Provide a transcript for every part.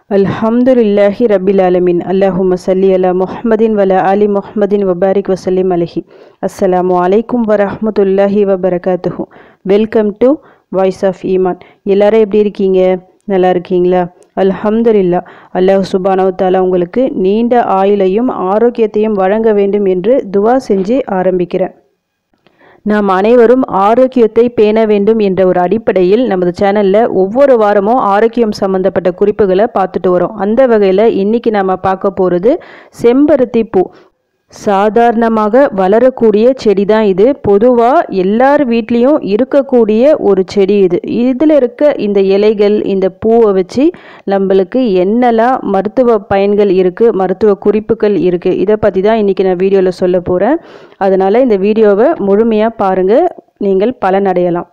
அல்ஹம்துலில்லாஹி ரபில் ஆலமீன். அல்லாஹும்ம ஸல்லி அலா முஹம்மதின் வலா ஆலி முஹம்மதின் வபாரிக் வசல்லிம் அலைஹி. அஸ்ஸலாமு அலைக்கும் வரஹ்மத்துல்லாஹி வபரகாத்துஹு. வெல்கம் டு வாய்ஸ் ஆஃப் ஈமான். எல்லாரும் எப்படி இருக்கீங்க? நல்லா இருக்கீங்களா? அல்ஹம்துலில்லாஹ். அல்லாஹ் சுப்ஹானஹு வ தஆலா உங்களுக்கு நீண்ட ஆயுளையும் ஆரோக்கியத்தையும் வழங்க வேண்டும் என்று துவா செஞ்சு ஆரம்பிக்கிறேன். நாம் அனைவரும் ஆரோக்கியத்தை பேண வேண்டும் என்ற ஒரு அடிப்படையில் நமது சேனலில் ஒவ்வொரு வாரமும் ஆரோக்கியம் சம்மந்தப்பட்ட குறிப்புகளை பார்த்துட்டு வரோம். அந்த வகையில் இன்றைக்கி நம்ம பார்க்க போகிறது செம்பருத்தி பூ. சாதாரணமாக வளரக்கூடிய செடி தான் இது. பொதுவாக எல்லார் வீட்லேயும் இருக்கக்கூடிய ஒரு செடி இது. இதில் இருக்க இந்த இலைகள், இந்த பூவை வச்சு நம்மளுக்கு என்னெல்லாம் மருத்துவ பயன்கள் இருக்குது, மருத்துவ குறிப்புகள் இருக்குது, இதை பற்றி தான் இன்றைக்கி நான் வீடியோவில் சொல்ல போகிறேன். அதனால் இந்த வீடியோவை முழுமையாக பாருங்கள், நீங்கள் பலனடையலாம்.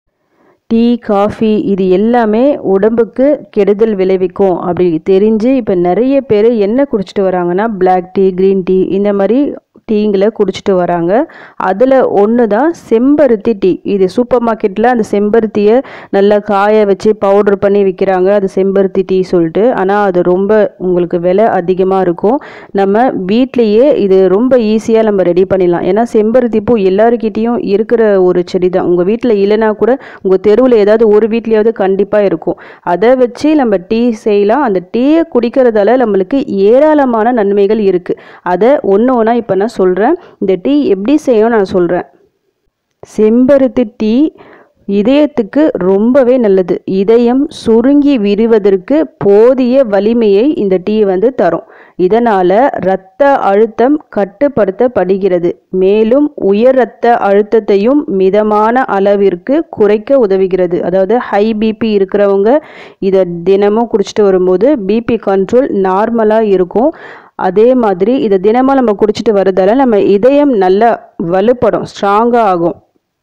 டீ, காஃபி இது எல்லாமே உடம்புக்கு கெடுதல் விளைவிக்கும் அப்படி தெரிஞ்சு இப்போ நிறைய பேர் என்ன குடிச்சிட்டு வராங்கன்னா பிளாக் டீ, க்ரீன் டீ இந்த மாதிரி டீங்களை குடிச்சிட்டு வராங்க. அதில் ஒன்று தான் செம்பருத்தி டீ. இது சூப்பர் மார்க்கெட்டில் அந்த செம்பருத்தியை நல்லா காய வச்சு பவுடர் பண்ணி விற்கிறாங்க, அது செம்பருத்தி டீ சொல்லிட்டு. ஆனால் அது ரொம்ப உங்களுக்கு விலை அதிகமாக இருக்கும். நம்ம வீட்லேயே இது ரொம்ப ஈஸியாக நம்ம ரெடி பண்ணிடலாம். ஏன்னா செம்பருத்தி பூ எல்லாருக்கிட்டேயும் இருக்கிற ஒரு செடி தான். உங்கள் வீட்டில் இல்லைனா கூட உங்கள் தெருவில் ஏதாவது ஒரு வீட்லேயாவது கண்டிப்பாக இருக்கும். அதை வச்சு நம்ம டீ செய்யலாம். அந்த டீயை குடிக்கிறதால நம்மளுக்கு ஏராளமான நன்மைகள் இருக்குது. அதை ஒன்று ஒன்றா இப்போ நான் சொல்கிறேன். இந்த டீ எப்படி செய்யணும் நான் சொல்கிறேன். செம்பருத்தி டீ இதயத்துக்கு ரொம்பவே நல்லது. இதயம் சுருங்கி விரிவதற்கு போதிய வலிமையை இந்த டீ தரும். இதனால் இரத்த அழுத்தம் கட்டுப்படுத்தப்படுகிறது. மேலும் உயர் இரத்த அழுத்தத்தையும் மிதமான அளவிற்கு குறைக்க உதவுகிறது. அதாவது ஹை பிபி இருக்கிறவங்க இதை தினமும் குடிச்சிட்டு வரும்போது பிபி கண்ட்ரோல் நார்மலாக இருக்கும். அதே மாதிரி இதை தினமும் நம்ம குடிச்சிட்டு வரதால நம்ம இதயம் நல்லா வலுப்படும், ஸ்ட்ராங்காக ஆகும்.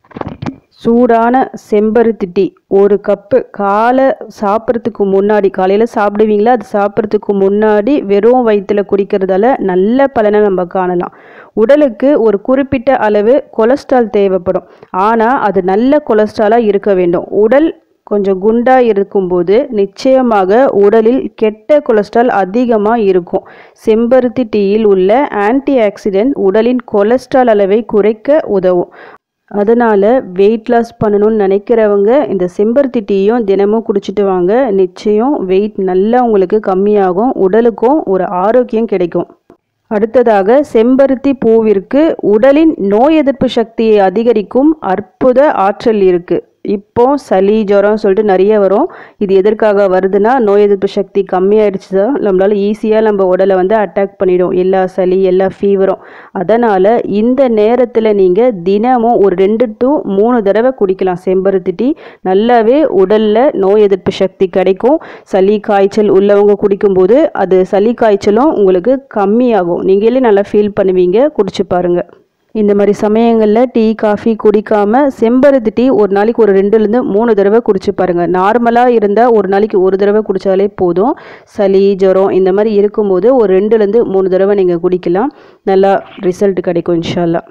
சூடான செம்பருத்தி டீ ஒரு கப்பு சாப்பிட்றதுக்கு முன்னாடி, காலையில் சாப்பிடுவீங்களா, அது சாப்பிட்றதுக்கு முன்னாடி வெறும் வயிற்றில் குடிக்கிறதால நல்ல பலனை நம்ம காணலாம். உடலுக்கு ஒரு குறிப்பிட்ட அளவு கொலஸ்ட்ரால் தேவைப்படும். ஆனால் அது நல்ல கொலஸ்ட்ராலாக இருக்க வேண்டும். உடல் கொஞ்சம் குண்டாக இருக்கும்போது நிச்சயமாக உடலில் கெட்ட கொலஸ்ட்ரால் அதிகமாக இருக்கும். செம்பருத்தி டீயில் உள்ள ஆன்டி ஆக்சிடென்ட் உடலின் கொலஸ்ட்ரால் அளவை குறைக்க உதவும். அதனால் வெயிட் லாஸ் பண்ணணும்னு நினைக்கிறவங்க இந்த செம்பருத்தி டீயும் தினமும் குடிச்சிட்டு வாங்க. நிச்சயம் வெயிட் நல்லா உங்களுக்கு கம்மியாகும், உடலுக்கும் ஒரு ஆரோக்கியம் கிடைக்கும். அடுத்ததாக செம்பருத்தி பூவிற்கு உடலின் நோய் எதிர்ப்பு சக்தியை அதிகரிக்கும் அற்புத ஆற்றல் இருக்குது. இப்போ சளி, ஜுரம் சொல்லிட்டு நிறைய வரும். இது எதற்காக வருதுன்னா நோய் எதிர்ப்பு சக்தி கம்மியாயிடுச்சு தான் நம்மளால் ஈஸியாக நம்ம உடலை அட்டாக் பண்ணிடும் எல்லா சளி, எல்லா ஃபீவரும். அதனால் இந்த நேரத்தில் நீங்கள் தினமும் ஒரு 2 to 3 தடவை குடிக்கலாம் செம்பருத்தி டீ. நல்லாவே உடலில் நோய் எதிர்ப்பு சக்தி கிடைக்கும். சளி, காய்ச்சல் உள்ளவங்க குடிக்கும்போது அது சளி காய்ச்சலும் உங்களுக்கு கம்மியாகும். நீங்களே நல்லா ஃபீல் பண்ணுவீங்க, குடிச்சு பாருங்கள். இந்த மாதிரி சமயங்களில் டீ, காஃபி குடிக்காமல் செம்பருத்தி டீ ஒரு நாளைக்கு ஒரு 2-3 தடவை குடிச்சு பாருங்கள். நார்மலாக இருந்தால் ஒரு நாளைக்கு ஒரு தடவை குடித்தாலே போதும். சளி, ஜுரம் இந்த மாதிரி இருக்கும்போது ஒரு 2-3 தடவை நீங்கள் குடிக்கலாம். நல்லா ரிசல்ட் கிடைக்கும் இன்ஷா அல்லாஹ்.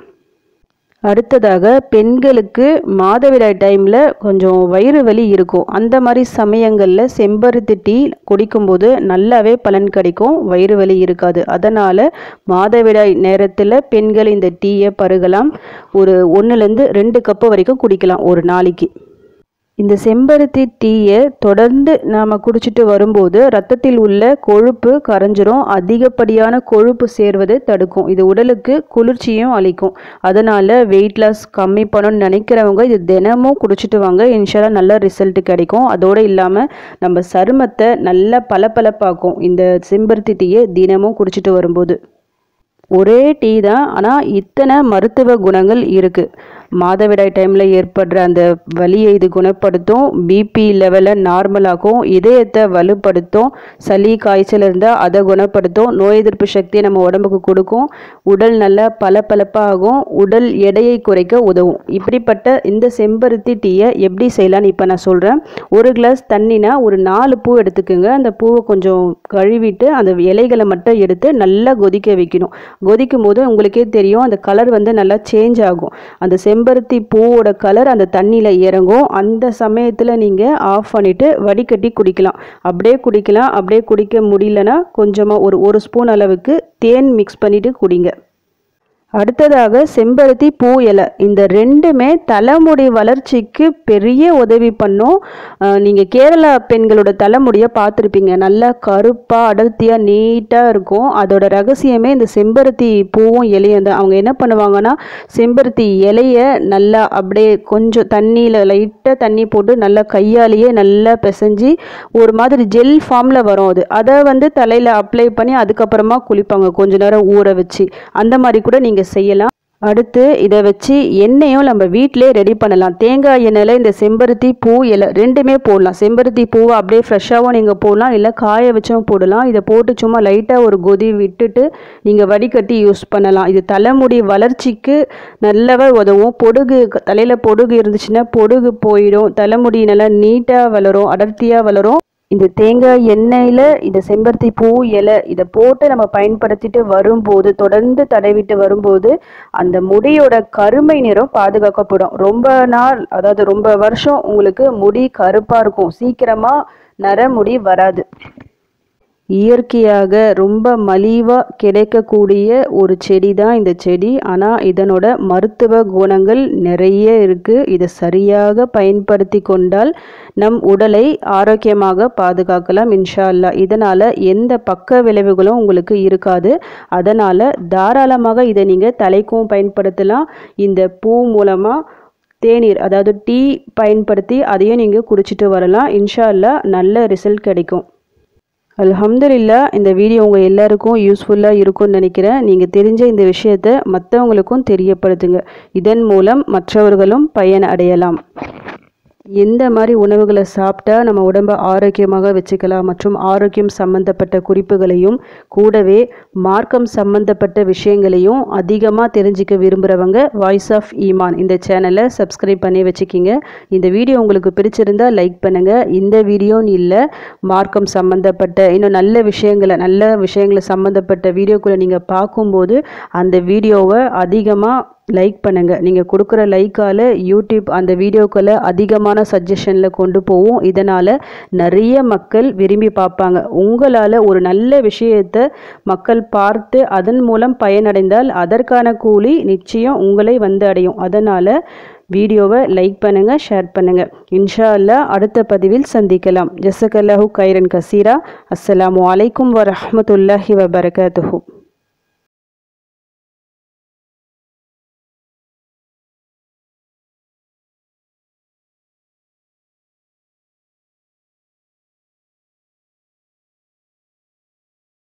அடுத்ததாக பெண்களுக்கு மாதவிடாய் டைமில் கொஞ்சம் வயிறு வலி இருக்கும். அந்த மாதிரி சமயங்களில் செம்பருத்தி டீ குடிக்கும்போது நல்லாவே பலன் கிடைக்கும், வயிறு வலி இருக்காது. அதனால் மாதவிடாய் நேரத்தில் பெண்கள் இந்த டீயை பருகலாம். ஒரு 1-2 கப்பு வரைக்கும் குடிக்கலாம் ஒரு நாளைக்கு. இந்த செம்பருத்தி டீயை தொடர்ந்து நாம் குடிச்சிட்டு வரும்போது ரத்தத்தில் உள்ள கொழுப்பு கரைஞ்சிரும். அதிகப்படியான கொழுப்பு சேர்வதை தடுக்கும். இது உடலுக்கு குளிர்ச்சியும் அளிக்கும். அதனால் வெயிட் லாஸ் கம்மி பண்ணணும்னு நினைக்கிறவங்க இது தினமும் குடிச்சிட்டு வாங்க. இன்ஷால்லா நல்ல ரிசல்ட் கிடைக்கும். அதோடு இல்லாமல் நம்ம சருமத்தை நல்லா பளபளப்பாக்கும் இந்த செம்பருத்தி டீயை தினமும் குடிச்சிட்டு வரும்போது. ஒரே டீ தான், ஆனால் இத்தனை மருத்துவ குணங்கள் இருக்குது. மாதவிடாய் டைமில் ஏற்படுற அந்த வலியை இது குணப்படுத்தும். பிபி லெவலை நார்மலாகும். இதயத்தை வலுப்படுத்தும். சளி, காய்ச்சல் இருந்தால் அதை குணப்படுத்தும். நோய் எதிர்ப்பு சக்தியை நம்ம உடம்புக்கு கொடுக்கும். உடல் நல்லா பளபளப்பாகும். உடல் எடையை குறைக்க உதவும். இப்படிப்பட்ட இந்த செம்பருத்தி டீயை எப்படி செய்யலான்னு இப்போ நான் சொல்கிறேன். ஒரு கிளாஸ் தண்ணினா ஒரு 4 பூ எடுத்துக்கோங்க. அந்த பூவை கொஞ்சம் கழுவிட்டு அந்த இலைகளை மட்டும் எடுத்து நல்லா கொதிக்க வைக்கணும். கொதிக்கும் போது உங்களுக்கே தெரியும் அந்த கலர் நல்லா சேஞ்ச் ஆகும். அந்த செம்பருத்தி பூவோட கலர் அந்த தண்ணியில் இறங்கும். அந்த சமயத்தில் நீங்கள் ஆஃப் பண்ணிவிட்டு வடிகட்டி குடிக்கலாம். அப்படியே குடிக்க முடியலன்னா கொஞ்சமாக ஒரு ஸ்பூன் அளவுக்கு தேன் மிக்ஸ் பண்ணிவிட்டு குடிங்க. அடுத்ததாக செம்பருத்தி பூ இலை, இந்த ரெண்டுமே தலைமுடி வளர்ச்சிக்கு பெரிய உதவி பண்ணும். நீங்கள் கேரளா பெண்களோட தலைமுடியை பார்த்துருப்பீங்க, நல்லா கருப்பாக அடர்த்தியாக நீட்டாக இருக்கும். அதோட ரகசியமே இந்த செம்பருத்தி பூவும் இலையும் தான். அவங்க என்ன பண்ணுவாங்கன்னா, செம்பருத்தி இலையை நல்லா அப்படியே கொஞ்சம் தண்ணியில் லைட்டாக தண்ணி போட்டு நல்லா கையாலேயே நல்லா பிசைஞ்சு ஒரு மாதிரி ஜெல் ஃபார்மில் வரும். அதை தலையில் அப்ளை பண்ணி அதுக்கப்புறமா குளிப்பாங்க, கொஞ்ச நேரம் ஊற வச்சு. அந்த மாதிரி கூட நீங்கள் செய்யலாம். அடுத்து இதை வச்சு எண்ணெயும் நம்ம வீட்டிலே ரெடி பண்ணலாம். தேங்காய் எண்ணெயில் இந்த செம்பருத்தி பூ இலை ரெண்டுமே போடலாம். செம்பருத்தி பூவை அப்படியே ஃப்ரெஷ்ஷாகவும் நீங்கள் போடலாம், இல்லை காய வச்சும் போடலாம். இதை போட்டு சும்மா லைட்டாக ஒரு கொதி விட்டுட்டு நீங்கள் வடிகட்டி யூஸ் பண்ணலாம். இது தலைமுடி வளர்ச்சிக்கு நல்லாவே உதவும். தலையில் பொடுகு இருந்துச்சுன்னா பொடுகு போயிடும், தலைமுடி நல்லா நீட்டாக வளரும், அடர்த்தியாக வளரும். இந்த தேங்காய் எண்ணெயில் இந்த செம்பருத்தி பூ இலை இதை போட்டு நம்ம பயன்படுத்திட்டு வரும்போது, தொடர்ந்து தடவிட்டு வரும்போது அந்த முடியோட கருமை நிறம் பாதுகாக்கப்படும். ரொம்ப நாள், அதாவது ரொம்ப வருஷம் உங்களுக்கு முடி கருப்பாக இருக்கும், சீக்கிரமாக நரமுடி வராது. இயற்கையாக ரொம்ப மலிவாக கிடைக்கக்கூடிய ஒரு செடி தான் இந்த செடி. ஆனால் இதனோட மருத்துவ குணங்கள் நிறைய இருக்குது. இதை சரியாக பயன்படுத்தி கொண்டால் நம் உடலை ஆரோக்கியமாக பாதுகாக்கலாம் இன்ஷா அல்லாஹ். இதனால் எந்த பக்க விளைவுகளும் உங்களுக்கு இருக்காது. அதனால் தாராளமாக இதை நீங்கள் தலைக்கும் பயன்படுத்தலாம். இந்த பூ மூலமாக தேநீர், அதாவது டீ பயன்படுத்தி அதையும் நீங்கள் குடிச்சிட்டு வரலாம். இன்ஷா அல்லாஹ் நல்ல ரிசல்ட் கிடைக்கும். அல்ஹம்துலில்லாஹ், இந்த வீடியோ உங்கள் எல்லாருக்கும் யூஸ்ஃபுல்லாக இருக்கும்னு நினைக்கிறேன். நீங்கள் தெரிஞ்ச இந்த விஷயத்தை மற்றவங்களுக்கும் தெரியப்படுத்துங்க. இதன் மூலம் மற்றவர்களும் பயன் அடையலாம். எந்த மாதிரி உணவுகளை சாப்பிட்டா நம்ம உடம்பை ஆரோக்கியமாக வச்சுக்கலாம் மற்றும் ஆரோக்கியம் சம்பந்தப்பட்ட குறிப்புகளையும் கூடவே மார்க்கம் சம்பந்தப்பட்ட விஷயங்களையும் அதிகமாக தெரிஞ்சுக்க விரும்புகிறவங்க வாய்ஸ் ஆஃப் ஈமான் இந்த சேனலை சப்ஸ்கிரைப் பண்ணி வச்சுக்கிங்க. இந்த வீடியோ உங்களுக்கு பிடிச்சிருந்தால் லைக் பண்ணுங்கள். இந்த வீடியோன்னு இல்லை, மார்க்கம் சம்பந்தப்பட்ட இன்னும் நல்ல விஷயங்களை சம்பந்தப்பட்ட வீடியோக்குள்ளே நீங்கள் பார்க்கும்போது அந்த வீடியோவை அதிகமாக லைக் பண்ணுங்கள். நீங்கள் கொடுக்குற லைக்கால் யூடியூப் அந்த வீடியோக்களை அதிகமான சஜஷனில் கொண்டு போகும். இதனால் நிறைய மக்கள் விரும்பி பார்ப்பாங்க. உங்களால் ஒரு நல்ல விஷயத்தை மக்கள் பார்த்து அதன் மூலம் பயனடைந்தால் அதற்கான கூலி நிச்சயம் உங்களை வந்து அடையும். அதனால் வீடியோவை லைக் பண்ணுங்கள், ஷேர் பண்ணுங்கள். இன்ஷா அல்லாஹ் அடுத்த பதிவில் சந்திக்கலாம். ஜஸக்கல்லாஹு கைரன் கசீரா. அஸ்ஸலாமு அலைக்கும் வரஹ்மத்துல்லாஹி வபரகாத்துஹு.